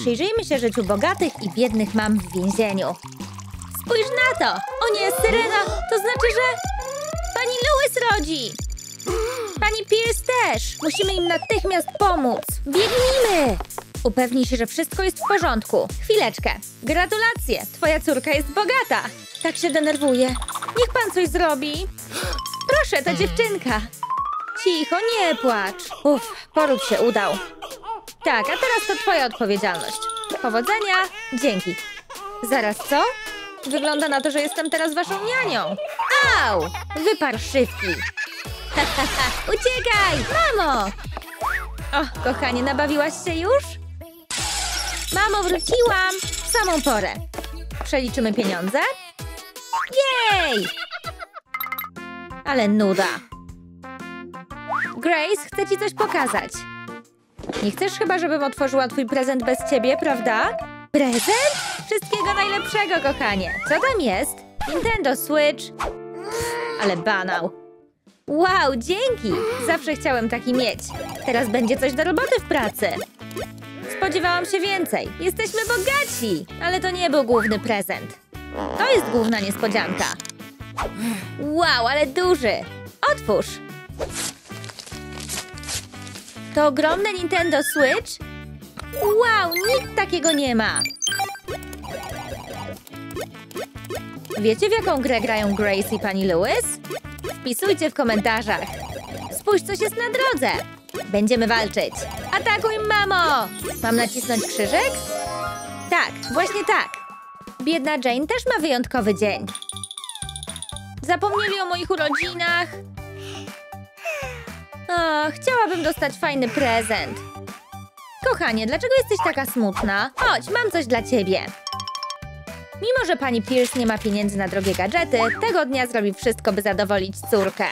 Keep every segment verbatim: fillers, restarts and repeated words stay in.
Przyjrzyjmy się życiu bogatych i biednych mam w więzieniu. Spójrz na to! O nie, syrena! To znaczy, że... Pani Lewis rodzi! Pani Pierce też! Musimy im natychmiast pomóc! Biegnijmy! Upewnij się, że wszystko jest w porządku. Chwileczkę. Gratulacje! Twoja córka jest bogata! Tak się denerwuje. Niech pan coś zrobi. Proszę, to dziewczynka. Cicho, nie płacz. Uff, poród się udał. Tak, a teraz to twoja odpowiedzialność. Powodzenia. Dzięki. Zaraz co? Wygląda na to, że jestem teraz waszą nianią. Au! Wyparszywki. Uciekaj! Mamo! O, kochanie, nabawiłaś się już? Mamo, wróciłam! W samą porę. Przeliczymy pieniądze? Jej! Ale nuda. Grace, chcę ci coś pokazać. Nie chcesz chyba, żebym otworzyła twój prezent bez ciebie, prawda? Prezent? Wszystkiego najlepszego, kochanie. Co tam jest? Nintendo Switch. Pff, ale banał. Wow, dzięki! Zawsze chciałem taki mieć. Teraz będzie coś do roboty w pracy. Spodziewałam się więcej. Jesteśmy bogaci! Ale to nie był główny prezent. To jest główna niespodzianka. Wow, ale duży! Otwórz! To ogromne Nintendo Switch? Wow, nikt takiego nie ma! Wiecie, w jaką grę grają Grace i pani Lewis? Wpisujcie w komentarzach. Spójrz, coś jest na drodze. Będziemy walczyć. Atakuj, mamo! Mam nacisnąć krzyżyk? Tak, właśnie tak. Biedna Jane też ma wyjątkowy dzień. Zapomnieli o moich urodzinach. O, chciałabym dostać fajny prezent. Kochanie, dlaczego jesteś taka smutna? Chodź, mam coś dla ciebie. Mimo że pani Pierce nie ma pieniędzy na drogie gadżety, tego dnia zrobi wszystko, by zadowolić córkę.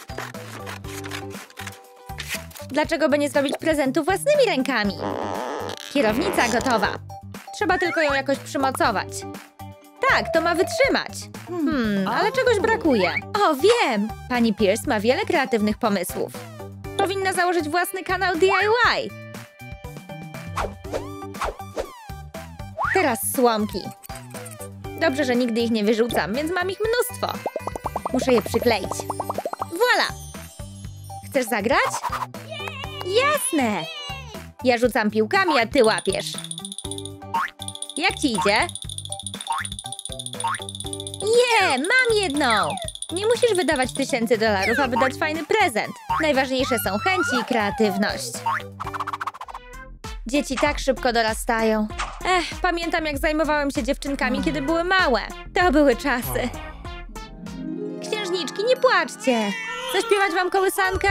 Dlaczego by nie zrobić prezentu własnymi rękami? Kierownica gotowa. Trzeba tylko ją jakoś przymocować. Tak, to ma wytrzymać. Hmm, ale czegoś brakuje. O, wiem! Pani Pierce ma wiele kreatywnych pomysłów. Powinna założyć własny kanał D I Y. Teraz słomki. Dobrze, że nigdy ich nie wyrzucam, więc mam ich mnóstwo. Muszę je przykleić. Voila! Chcesz zagrać? Jasne! Ja rzucam piłkami, a ty łapiesz. Jak ci idzie? Je, mam jedną! Nie musisz wydawać tysięcy dolarów, aby dać fajny prezent. Najważniejsze są chęci i kreatywność. Dzieci tak szybko dorastają. Ech, pamiętam, jak zajmowałem się dziewczynkami, kiedy były małe. To były czasy. Księżniczki, nie płaczcie! Zaśpiewać wam kołysankę?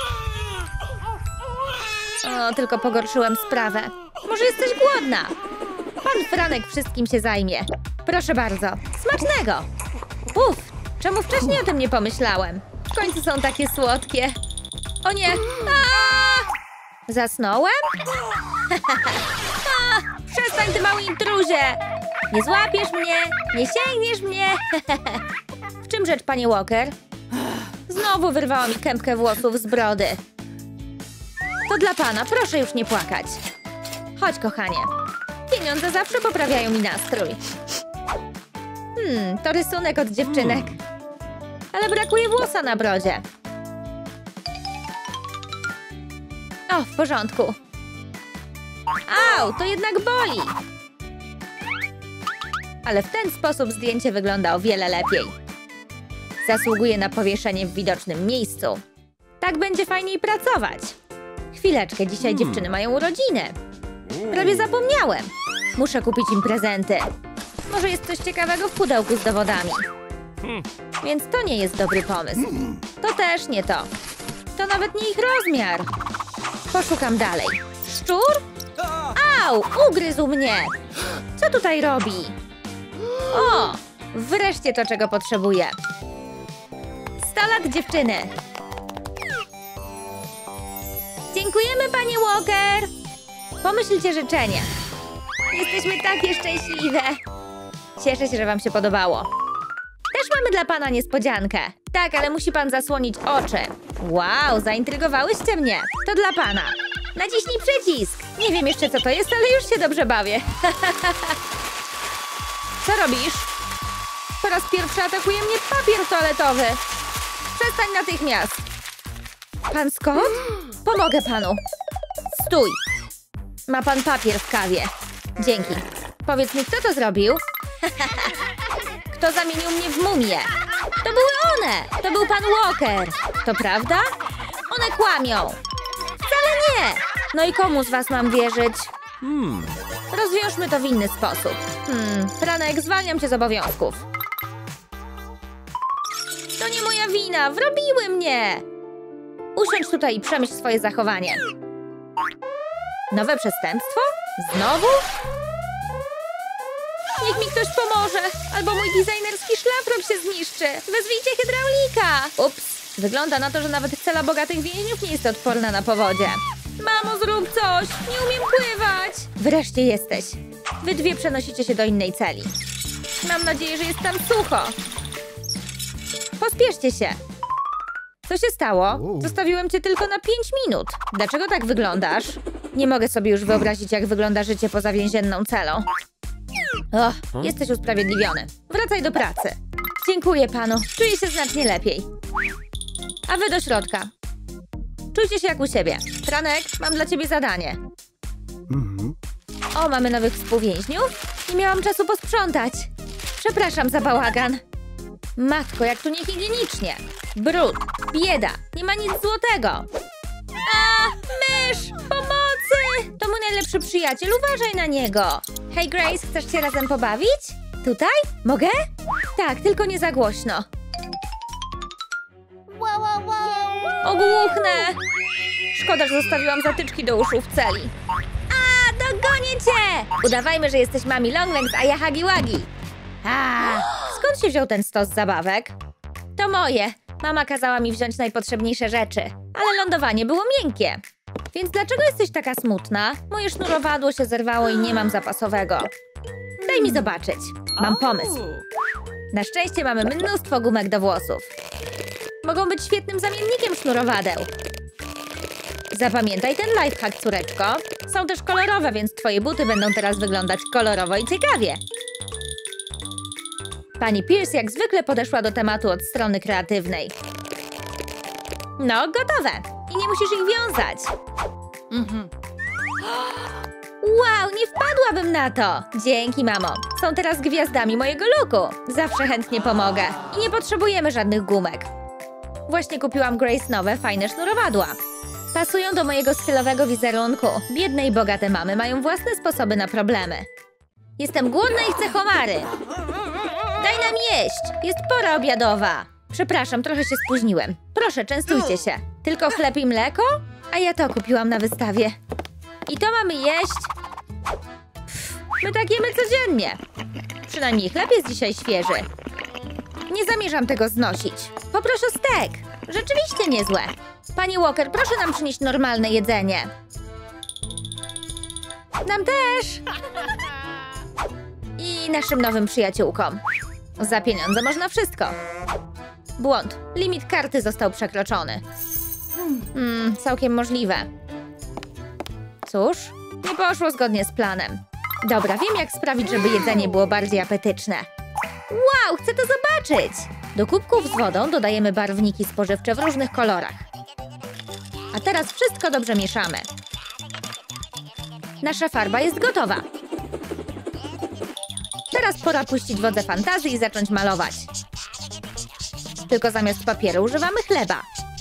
O, tylko pogorszyłem sprawę. Może jesteś głodna? Pan Franek wszystkim się zajmie. Proszę bardzo. Smacznego! Uf, czemu wcześniej o tym nie pomyślałem? W końcu są takie słodkie. O nie! Aaaa! Zasnąłem? A, przestań, ty mały intruzie! Nie złapiesz mnie, nie sięgniesz mnie. W czym rzecz, panie Walker? Znowu wyrwała mi kępkę włosów z brody. To dla pana, proszę już nie płakać. Chodź, kochanie. Pieniądze zawsze poprawiają mi nastrój. Hmm, to rysunek od dziewczynek. Ale brakuje włosa na brodzie. O, w porządku. Au, to jednak boli. Ale w ten sposób zdjęcie wygląda o wiele lepiej. Zasługuje na powieszenie w widocznym miejscu. Tak będzie fajniej pracować. Chwileczkę, dzisiaj dziewczyny mają urodziny. Prawie zapomniałem. Muszę kupić im prezenty. Może jest coś ciekawego w pudełku z dowodami. Więc to nie jest dobry pomysł. To też nie to. To nawet nie ich rozmiar. Poszukam dalej. Szczur? Au! Ugryzł mnie! Co tutaj robi? O! Wreszcie to, czego potrzebuję. sto lat dziewczyny. Dziękujemy, panie Walker! Pomyślcie życzenie. Jesteśmy takie szczęśliwe. Cieszę się, że wam się podobało. Też mamy dla pana niespodziankę. Tak, ale musi pan zasłonić oczy. Wow, zaintrygowałyście mnie. To dla pana. Naciśnij przycisk. Nie wiem jeszcze, co to jest, ale już się dobrze bawię. Co robisz? Po raz pierwszy atakuje mnie papier toaletowy. Przestań natychmiast. Pan Scott? Pomogę panu. Stój. Ma pan papier w kawie. Dzięki. Powiedz mi, kto to zrobił? Kto zamienił mnie w mumię? To były one! To był pan Walker. To prawda? One kłamią. Wcale nie! No i komu z was mam wierzyć? Hmm. Rozwiążmy to w inny sposób. Hmm, Franek, zwalniam cię z obowiązków. To nie moja wina, wrobiły mnie! Usiądź tutaj i przemyśl swoje zachowanie. Nowe przestępstwo? Znowu? Niech mi ktoś pomoże, albo mój designerski szlafrok się zniszczy. Wezwijcie hydraulika! Ups, wygląda na to, że nawet cela bogatych więźniów nie jest odporna na powodzie. Mamo, zrób coś! Nie umiem pływać! Wreszcie jesteś. Wy dwie przenosicie się do innej celi. Mam nadzieję, że jest tam sucho. Pospieszcie się. Co się stało? Zostawiłem cię tylko na pięć minut. Dlaczego tak wyglądasz? Nie mogę sobie już wyobrazić, jak wygląda życie poza więzienną celą. Och, jesteś usprawiedliwiony. Wracaj do pracy. Dziękuję panu. Czuję się znacznie lepiej. A wy do środka. Czujcie się jak u siebie. Franek, mam dla ciebie zadanie. O, mamy nowych współwięźniów? Nie miałam czasu posprzątać. Przepraszam za bałagan. Matko, jak tu niehigienicznie. Brud, bieda, nie ma nic złotego. A, mysz, pomocy! To mój najlepszy przyjaciel, uważaj na niego. Hej Grace, chcesz się razem pobawić? Tutaj? Mogę? Tak, tylko nie za głośno. Ogłuchnę! Szkoda, że zostawiłam zatyczki do uszu w celi. A, dogonię cię! Udawajmy, że jesteś mami Longlegs, a ja Huggy Wuggy. A, skąd się wziął ten stos zabawek? To moje. Mama kazała mi wziąć najpotrzebniejsze rzeczy, ale lądowanie było miękkie. Więc dlaczego jesteś taka smutna? Moje sznurowadło się zerwało i nie mam zapasowego. Daj mi zobaczyć. Mam pomysł. Na szczęście mamy mnóstwo gumek do włosów. Mogą być świetnym zamiennikiem sznurowadeł. Zapamiętaj ten lifehack, córeczko. Są też kolorowe, więc twoje buty będą teraz wyglądać kolorowo i ciekawie. Pani Pierce jak zwykle podeszła do tematu od strony kreatywnej. No, gotowe. I nie musisz ich wiązać. Mhm. Wow, nie wpadłabym na to. Dzięki, mamo. Są teraz gwiazdami mojego looku. Zawsze chętnie pomogę. I nie potrzebujemy żadnych gumek. Właśnie kupiłam Grace nowe, fajne sznurowadła. Pasują do mojego stylowego wizerunku. Biedne i bogate mamy mają własne sposoby na problemy. Jestem głodna i chcę homary. Daj nam jeść! Jest pora obiadowa. Przepraszam, trochę się spóźniłem. Proszę, częstujcie się. Tylko chleb i mleko? A ja to kupiłam na wystawie. I to mamy jeść? Pff, my tak jemy codziennie. Przynajmniej chleb jest dzisiaj świeży. Nie zamierzam tego znosić. Poproszę stek. Rzeczywiście niezłe. Panie Walker, proszę nam przynieść normalne jedzenie. Nam też. I naszym nowym przyjaciółkom. Za pieniądze można wszystko. Błąd. Limit karty został przekroczony. Hmm, całkiem możliwe. Cóż, nie poszło zgodnie z planem. Dobra, wiem jak sprawić, żeby jedzenie było bardziej apetyczne. Wow, chcę to zobaczyć! Do kubków z wodą dodajemy barwniki spożywcze w różnych kolorach. A teraz wszystko dobrze mieszamy. Nasza farba jest gotowa. Teraz pora puścić wodze fantazji i zacząć malować. Tylko zamiast papieru używamy chleba.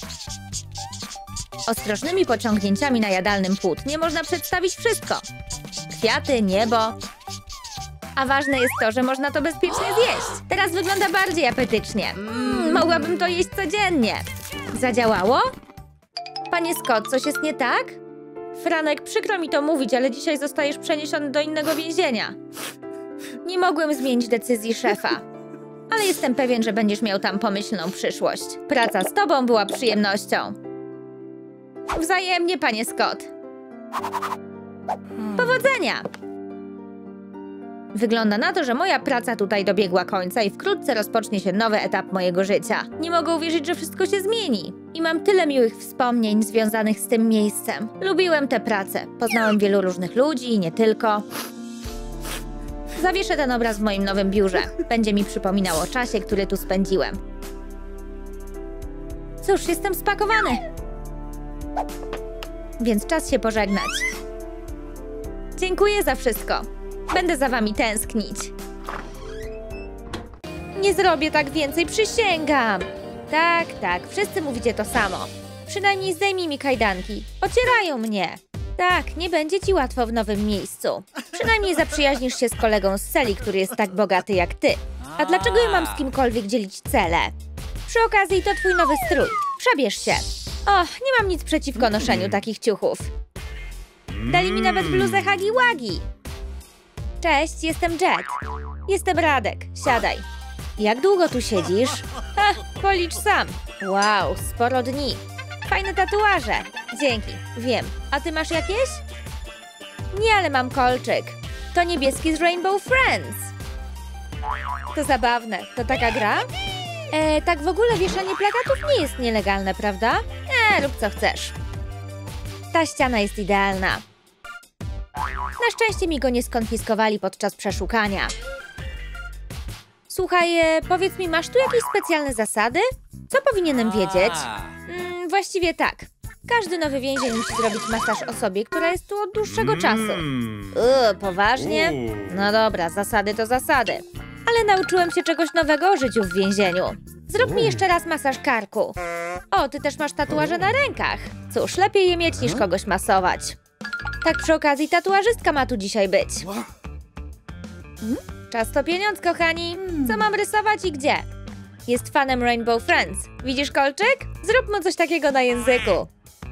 Ostrożnymi pociągnięciami na jadalnym płótnie można przedstawić wszystko. Kwiaty, niebo. A ważne jest to, że można to bezpiecznie zjeść. Teraz wygląda bardziej apetycznie. Mm, mogłabym to jeść codziennie. Zadziałało? Panie Scott, coś jest nie tak? Franek, przykro mi to mówić, ale dzisiaj zostajesz przeniesiony do innego więzienia. Nie mogłem zmienić decyzji szefa. Ale jestem pewien, że będziesz miał tam pomyślną przyszłość. Praca z tobą była przyjemnością. Wzajemnie, panie Scott. Powodzenia! Wygląda na to, że moja praca tutaj dobiegła końca i wkrótce rozpocznie się nowy etap mojego życia. Nie mogę uwierzyć, że wszystko się zmieni. I mam tyle miłych wspomnień związanych z tym miejscem. Lubiłem tę pracę. Poznałem wielu różnych ludzi i nie tylko. Zawieszę ten obraz w moim nowym biurze. Będzie mi przypominał o czasie, który tu spędziłem. Cóż, jestem spakowany. Więc czas się pożegnać. Dziękuję za wszystko. Będę za wami tęsknić. Nie zrobię tak więcej, przysięgam. Tak, tak, wszyscy mówicie to samo. Przynajmniej zdejmij mi kajdanki. Ocierają mnie. Tak, nie będzie ci łatwo w nowym miejscu. Przynajmniej zaprzyjaźnisz się z kolegą z celi, który jest tak bogaty jak ty. A dlaczego ja mam z kimkolwiek dzielić cele? Przy okazji to twój nowy strój. Przebierz się. Och, nie mam nic przeciwko noszeniu takich ciuchów. Dali mi nawet bluzę Hagi Wagi. Cześć, jestem Jet. Jestem Radek. Siadaj. Jak długo tu siedzisz? Ha, policz sam. Wow, sporo dni. Fajne tatuaże. Dzięki, wiem. A ty masz jakieś? Nie, ale mam kolczyk. To niebieski z Rainbow Friends. To zabawne. To taka gra? E, tak w ogóle wieszanie plakatów nie jest nielegalne, prawda? E, rób co chcesz. Ta ściana jest idealna. Na szczęście mi go nie skonfiskowali podczas przeszukania. Słuchaj, e, powiedz mi, masz tu jakieś specjalne zasady? Co powinienem wiedzieć? Mm, właściwie tak. Każdy nowy więzień musi zrobić masaż osobie, która jest tu od dłuższego czasu. Uuu, poważnie? No dobra, zasady to zasady. Ale nauczyłem się czegoś nowego o życiu w więzieniu. Zrób mi jeszcze raz masaż karku. O, ty też masz tatuaże na rękach. Cóż, lepiej je mieć niż kogoś masować. Tak przy okazji tatuażystka ma tu dzisiaj być. Hmm? Czas to pieniądz, kochani. Co mam rysować i gdzie? Jest fanem Rainbow Friends. Widzisz kolczyk? Zrób mu coś takiego na języku.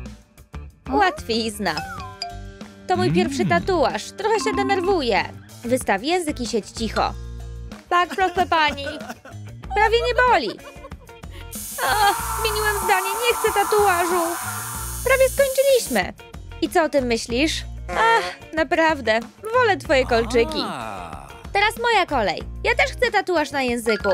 Łatwizna. To mój pierwszy tatuaż. Trochę się denerwuję. Wystaw język i siedź cicho. Tak, proszę pani. Prawie nie boli. O, zmieniłem zdanie. Nie chcę tatuażu. Prawie skończyliśmy. I co o tym myślisz? Ach, naprawdę. Wolę twoje kolczyki. Teraz moja kolej. Ja też chcę tatuaż na języku.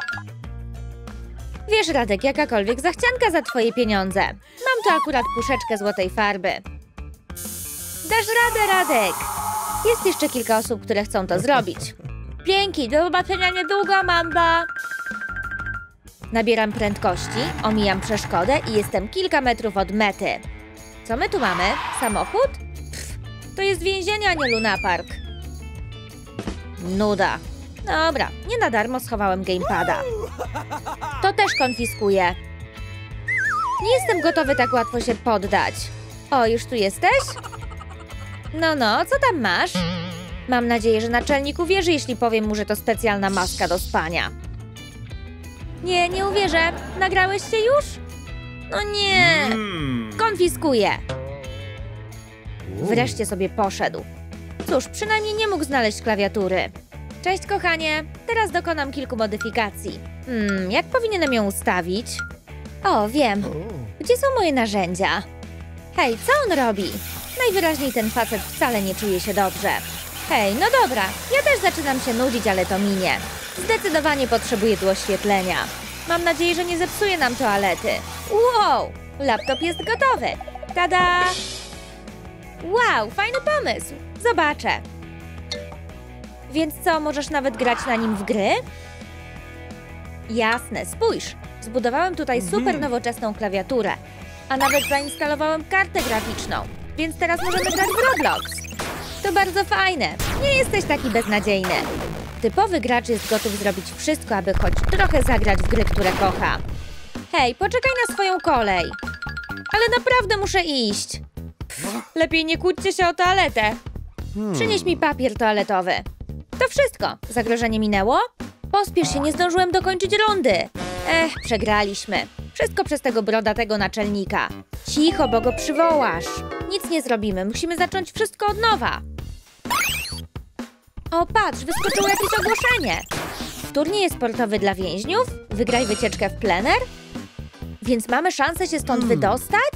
Wiesz, Radek, jakakolwiek zachcianka za twoje pieniądze. Mam tu akurat puszeczkę złotej farby. Dasz radę, Radek. Jest jeszcze kilka osób, które chcą to zrobić. Dzięki, do zobaczenia niedługo, Mamba. Nabieram prędkości, omijam przeszkodę i jestem kilka metrów od mety. Co my tu mamy? Samochód? Pff, to jest więzienie, a nie lunapark. Nuda. Dobra, nie na darmo schowałem gamepada. To też konfiskuję. Nie jestem gotowy tak łatwo się poddać. O, już tu jesteś? No, no, co tam masz? Mam nadzieję, że naczelnik uwierzy, jeśli powiem mu, że to specjalna maska do spania. Nie, nie uwierzę. Nagrałeś się już? No nie. Konfiskuję. Wreszcie sobie poszedł. Cóż, przynajmniej nie mógł znaleźć klawiatury. Cześć, kochanie. Teraz dokonam kilku modyfikacji. Hmm, jak powinienem ją ustawić? O, wiem. Gdzie są moje narzędzia? Hej, co on robi? Najwyraźniej ten facet wcale nie czuje się dobrze. Hej, no dobra. Ja też zaczynam się nudzić, ale to minie. Zdecydowanie potrzebuję tu oświetlenia. Mam nadzieję, że nie zepsuje nam toalety. Wow! Laptop jest gotowy. Tada! Wow, fajny pomysł. Zobaczę. Więc co, możesz nawet grać na nim w gry? Jasne, spójrz. Zbudowałem tutaj super nowoczesną klawiaturę. A nawet zainstalowałem kartę graficzną. Więc teraz możemy grać w Roblox. To bardzo fajne. Nie jesteś taki beznadziejny. Typowy gracz jest gotów zrobić wszystko, aby choć trochę zagrać w gry, które kocha. Hej, poczekaj na swoją kolej. Ale naprawdę muszę iść. Pff, lepiej nie kłóćcie się o toaletę. Przynieś mi papier toaletowy. To wszystko. Zagrożenie minęło? Pospiesz się, nie zdążyłem dokończyć rundy. Ech, przegraliśmy. Wszystko przez tego brodatego naczelnika. Cicho, bo go przywołasz. Nic nie zrobimy, musimy zacząć wszystko od nowa. O, patrz, wyskoczyło jakieś ogłoszenie. Turniej sportowy dla więźniów? Wygraj wycieczkę w plener? Więc mamy szansę się stąd wydostać?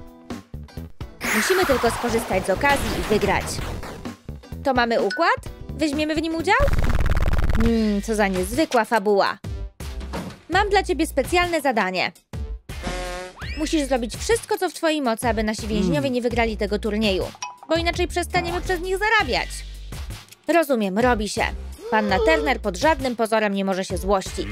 Musimy tylko skorzystać z okazji i wygrać. To mamy układ? Weźmiemy w nim udział? Mmm, co za niezwykła fabuła. Mam dla ciebie specjalne zadanie. Musisz zrobić wszystko, co w twojej mocy, aby nasi więźniowie nie wygrali tego turnieju. Bo inaczej przestaniemy przez nich zarabiać. Rozumiem, robi się. Panna Turner pod żadnym pozorem nie może się złościć.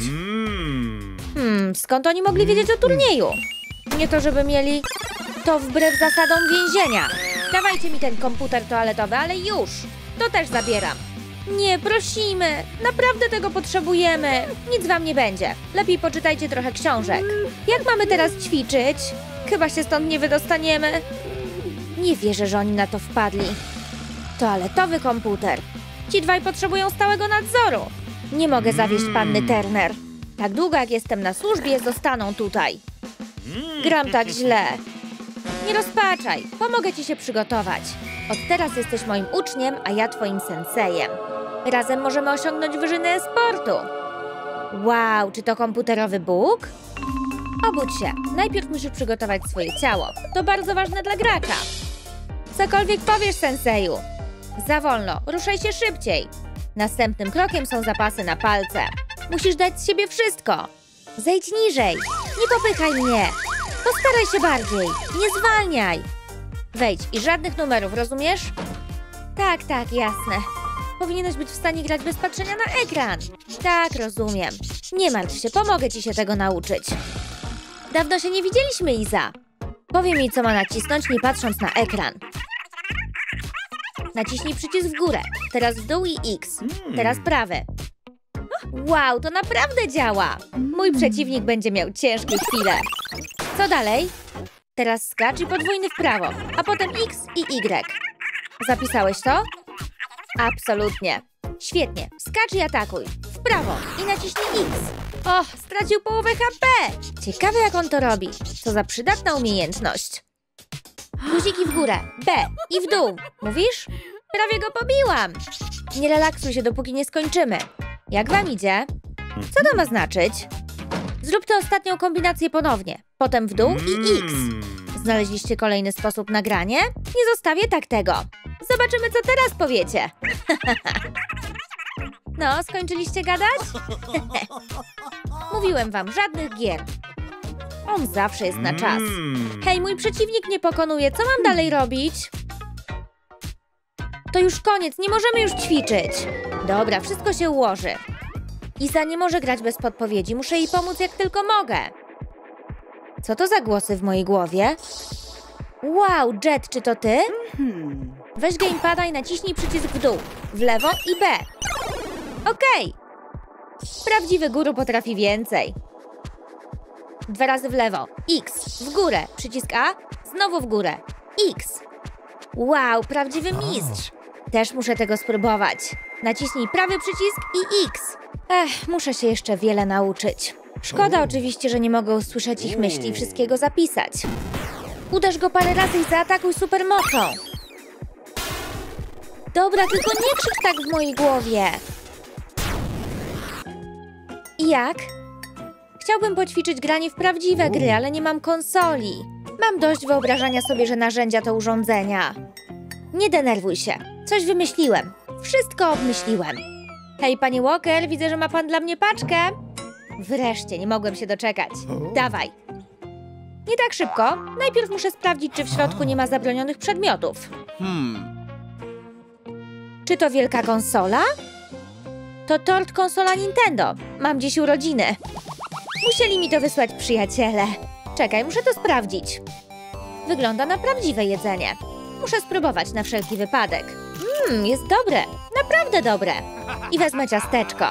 Hmm, skąd oni mogli wiedzieć o turnieju? Nie to, żeby mieli to wbrew zasadom więzienia. Dawajcie mi ten komputer toaletowy, ale już. To też zabieram. Nie, prosimy. Naprawdę tego potrzebujemy. Nic wam nie będzie. Lepiej poczytajcie trochę książek. Jak mamy teraz ćwiczyć? Chyba się stąd nie wydostaniemy. Nie wierzę, że oni na to wpadli. Toaletowy komputer. Ci dwaj potrzebują stałego nadzoru. Nie mogę zawieść panny Turner. Tak długo, jak jestem na służbie, zostaną tutaj. Gram tak źle. Nie rozpaczaj. Pomogę ci się przygotować. Od teraz jesteś moim uczniem, a ja twoim sensejem. Razem możemy osiągnąć wyżyny sportu. Wow, czy to komputerowy Bóg? Obudź się. Najpierw musisz przygotować swoje ciało. To bardzo ważne dla gracza. Cokolwiek powiesz, senseju. Za wolno. Ruszaj się szybciej. Następnym krokiem są zapasy na palce. Musisz dać z siebie wszystko. Zejdź niżej. Nie popychaj mnie. Postaraj się bardziej. Nie zwalniaj. Wejdź i żadnych numerów, rozumiesz? Tak, tak, jasne. Powinieneś być w stanie grać bez patrzenia na ekran. Tak, rozumiem. Nie martw się, pomogę ci się tego nauczyć. Dawno się nie widzieliśmy, Iza. Powie mi, co ma nacisnąć, nie patrząc na ekran. Naciśnij przycisk w górę. Teraz w dół i X. Teraz prawy. Wow, to naprawdę działa. Mój przeciwnik będzie miał ciężkie chwile. Co dalej? Teraz skacz i podwójny w prawo, a potem X i Y. Zapisałeś to? Absolutnie. Świetnie. Skacz i atakuj. W prawo i naciśnij X. Och, stracił połowę H P. Ciekawe, jak on to robi. Co za przydatna umiejętność. Guziki w górę, B i w dół. Mówisz? Prawie go pobiłam. Nie relaksuj się, dopóki nie skończymy. Jak wam idzie? Co to ma znaczyć? Zrób tę ostatnią kombinację ponownie. Potem w dół i X. Znaleźliście kolejny sposób na granie? Nie zostawię tak tego. Zobaczymy, co teraz powiecie. No, skończyliście gadać? Mówiłem wam, żadnych gier. On zawsze jest na czas. Hej, mój przeciwnik nie pokonuje. Co mam dalej robić? To już koniec, nie możemy już ćwiczyć. Dobra, wszystko się ułoży. Iza nie może grać bez podpowiedzi. Muszę jej pomóc, jak tylko mogę. Co to za głosy w mojej głowie? Wow, Jet, czy to ty? Weź gamepada i naciśnij przycisk w dół, w lewo i B. Okej. Prawdziwy guru potrafi więcej. Dwa razy w lewo, X, w górę, przycisk A, znowu w górę, X. Wow, prawdziwy mistrz. Też muszę tego spróbować. Naciśnij prawy przycisk i X. Ech, muszę się jeszcze wiele nauczyć. Szkoda oczywiście, że nie mogę usłyszeć ich myśli i wszystkiego zapisać. Uderz go parę razy i zaatakuj supermocą. Dobra, tylko nie krzycz tak w mojej głowie. I jak? Chciałbym poćwiczyć granie w prawdziwe gry, ale nie mam konsoli. Mam dość wyobrażania sobie, że narzędzia to urządzenia. Nie denerwuj się. Coś wymyśliłem. Wszystko obmyśliłem. Hej, panie Walker, widzę, że ma pan dla mnie paczkę. Wreszcie, nie mogłem się doczekać. Dawaj. Nie tak szybko. Najpierw muszę sprawdzić, czy w środku nie ma zabronionych przedmiotów. Hmm. Czy to wielka konsola? To tort konsola Nintendo. Mam dziś urodziny. Musieli mi to wysłać przyjaciele. Czekaj, muszę to sprawdzić. Wygląda na prawdziwe jedzenie. Muszę spróbować na wszelki wypadek. Mmm, jest dobre. Naprawdę dobre. I wezmę ciasteczko.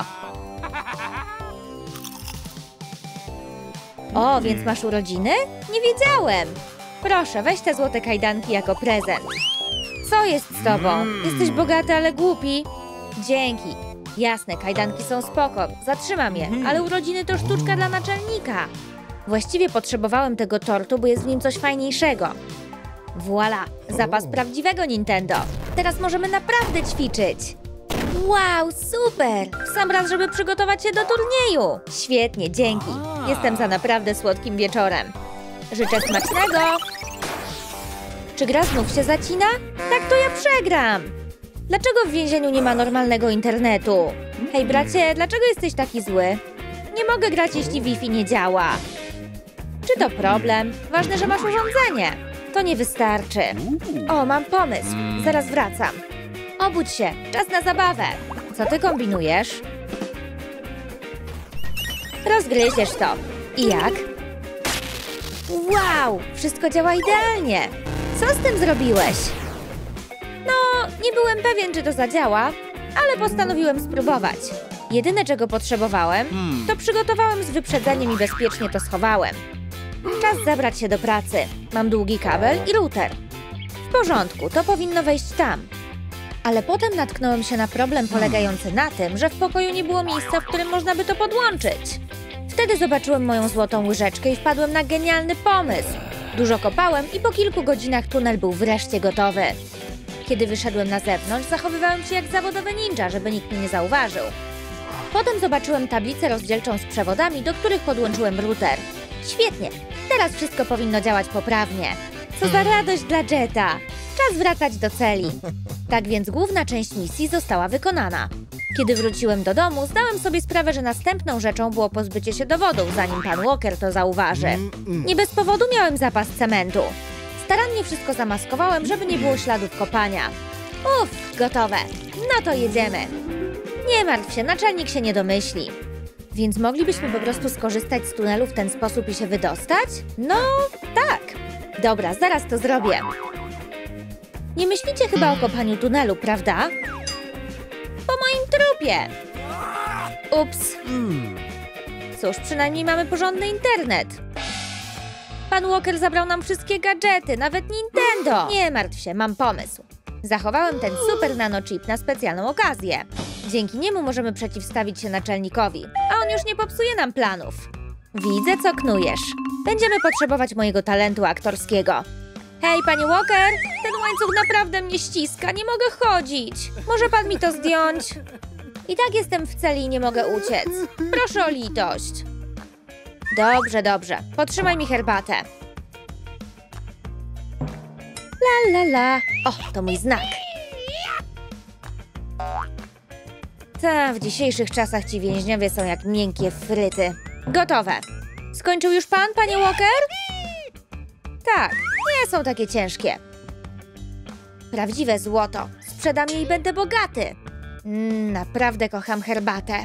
O, więc masz urodziny? Nie wiedziałem. Proszę, weź te złote kajdanki jako prezent. Co jest z tobą? Jesteś bogaty, ale głupi. Dzięki. Jasne, kajdanki są spoko. Zatrzymam je, ale urodziny to sztuczka dla naczelnika. Właściwie potrzebowałem tego tortu, bo jest w nim coś fajniejszego. Voilà, zapas prawdziwego Nintendo. Teraz możemy naprawdę ćwiczyć. Wow, super! W sam raz, żeby przygotować się do turnieju. Świetnie, dzięki. Jestem za naprawdę słodkim wieczorem. Życzę smacznego. Czy gra znów się zacina? Tak, to ja przegram. Dlaczego w więzieniu nie ma normalnego internetu? Hej bracie, dlaczego jesteś taki zły? Nie mogę grać, jeśli Wi-Fi nie działa. Czy to problem? Ważne, że masz urządzenie. To nie wystarczy. O, mam pomysł. Zaraz wracam. Obudź się, czas na zabawę. Co ty kombinujesz? Rozgryziesz to. I jak? Wow, wszystko działa idealnie. Co z tym zrobiłeś? No, nie byłem pewien, czy to zadziała, ale postanowiłem spróbować. Jedyne, czego potrzebowałem, to przygotowałem z wyprzedzeniem i bezpiecznie to schowałem. Czas zabrać się do pracy. Mam długi kabel i router. W porządku, to powinno wejść tam. Ale potem natknąłem się na problem polegający na tym, że w pokoju nie było miejsca, w którym można by to podłączyć. Wtedy zobaczyłem moją złotą łyżeczkę i wpadłem na genialny pomysł. Dużo kopałem i po kilku godzinach tunel był wreszcie gotowy. Kiedy wyszedłem na zewnątrz, zachowywałem się jak zawodowy ninja, żeby nikt mnie nie zauważył. Potem zobaczyłem tablicę rozdzielczą z przewodami, do których podłączyłem router. Świetnie, teraz wszystko powinno działać poprawnie. Co za radość dla Jetta! Czas wracać do celi. Tak więc główna część misji została wykonana. Kiedy wróciłem do domu, zdałem sobie sprawę, że następną rzeczą było pozbycie się dowodów, zanim pan Walker to zauważy. Nie bez powodu miałem zapas cementu. Starannie wszystko zamaskowałem, żeby nie było śladów kopania. Uff, gotowe. No to jedziemy. Nie martw się, naczelnik się nie domyśli. Więc moglibyśmy po prostu skorzystać z tunelu w ten sposób i się wydostać? No, tak. Dobra, zaraz to zrobię. Nie myślicie chyba o kopaniu tunelu, prawda? Po moim trupie. Ups. Cóż, przynajmniej mamy porządny internet. Pan Walker zabrał nam wszystkie gadżety, nawet Nintendo. Nie martw się, mam pomysł. Zachowałem ten super nanochip na specjalną okazję. Dzięki niemu możemy przeciwstawić się naczelnikowi, a on już nie popsuje nam planów. Widzę, co knujesz. Będziemy potrzebować mojego talentu aktorskiego. Hej, panie Walker, ten łańcuch naprawdę mnie ściska, nie mogę chodzić. Może pan mi to zdjąć? I tak jestem w celi i nie mogę uciec. Proszę o litość. Dobrze, dobrze. Potrzymaj mi herbatę. La, la, la. O, to mój znak. Ta, w dzisiejszych czasach ci więźniowie są jak miękkie fryty. Gotowe. Skończył już pan, panie Walker? Tak, nie są takie ciężkie. Prawdziwe złoto. Sprzedam je i będę bogaty. Mm, naprawdę kocham herbatę.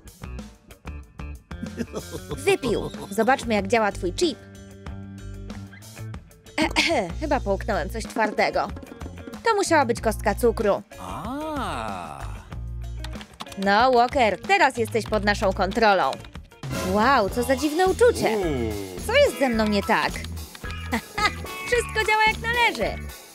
Wypił. Zobaczmy, jak działa twój chip. Chyba połknąłem coś twardego. To musiała być kostka cukru. No, Walker, teraz jesteś pod naszą kontrolą. Wow, co za dziwne uczucie. Co jest ze mną nie tak? Wszystko działa jak należy.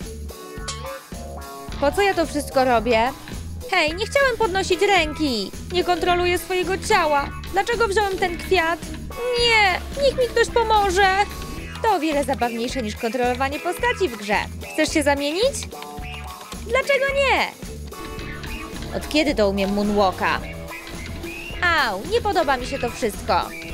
Po co ja to wszystko robię? Hej, nie chciałem podnosić ręki. Nie kontroluję swojego ciała. Dlaczego wziąłem ten kwiat? Nie, niech mi ktoś pomoże. To o wiele zabawniejsze niż kontrolowanie postaci w grze. Chcesz się zamienić? Dlaczego nie? Od kiedy to umiem moonwalka? Au, nie podoba mi się to wszystko.